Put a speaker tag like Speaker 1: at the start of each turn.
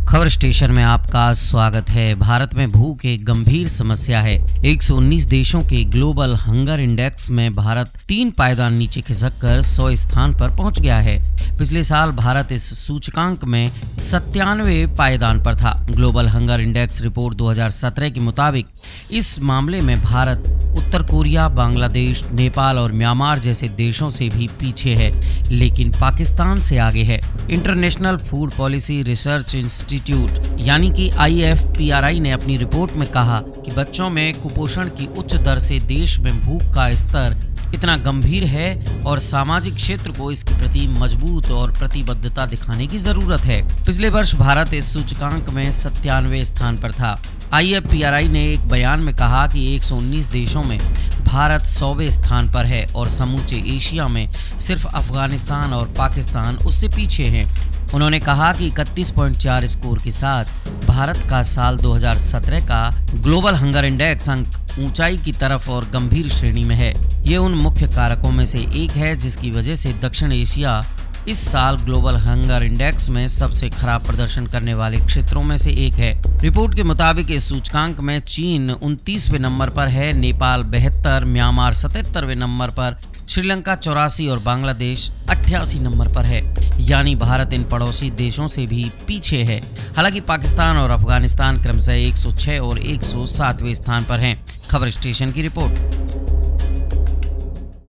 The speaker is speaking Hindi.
Speaker 1: खबर स्टेशन में आपका स्वागत है। भारत में भूख एक गंभीर समस्या है। 119 देशों के ग्लोबल हंगर इंडेक्स में भारत 3 पायदान नीचे खिसककर 100 स्थान पर पहुंच गया है। पिछले साल भारत इस सूचकांक में 97वें पायदान पर था। ग्लोबल हंगर इंडेक्स रिपोर्ट 2017 के मुताबिक इस मामले में भारत उत्तर कोरिया, बांग्लादेश, नेपाल और म्यांमार जैसे देशों से भी पीछे है, लेकिन पाकिस्तान से आगे है। International Food Policy Research Institute यानी कि IFPRI ने अपनी रिपोर्ट में कहा कि बच्चों में कुपोषण की उच्च दर से देश में भूख का स्तर इतना गंभीर है और सामाजिक क्षेत्र को इसके प्रति मजबूत और प्रतिबद्धता दिखाने की जरूरत है। पिछले वर्ष भारत इस सूचकांक में 97वें स्थान पर था। IFPRI ने एक बयान में कहा कि 119 देशों में भारत 100वें स्थान पर है और समूचे एशिया में सिर्फ अफगानिस्तान और पाकिस्तान उससे पीछे हैं। उन्होंने कहा कि 31.4 स्कोर के साथ भारत का साल 2017 का ग्लोबल हंगर इंडेक्स अंक ऊंचाई की तरफ और गंभीर श्रेणी में है। ये उन मुख्य कारकों में से एक है जिसकी वजह से दक्षिण एशिया इस साल ग्लोबल हंगर इंडेक्स में सबसे खराब प्रदर्शन करने वाले क्षेत्रों में से एक है। रिपोर्ट के मुताबिक इस सूचकांक में चीन 29वें नंबर पर है, नेपाल 72, म्यांमार 77वें नंबर पर, श्रीलंका 84 और बांग्लादेश 88 नंबर पर है। यानी भारत इन पड़ोसी देशों से भी पीछे है। हालांकि पाकिस्तान और अफगानिस्तान क्रमशः 106 और 107वें स्थान पर हैं। खबर स्टेशन की रिपोर्ट।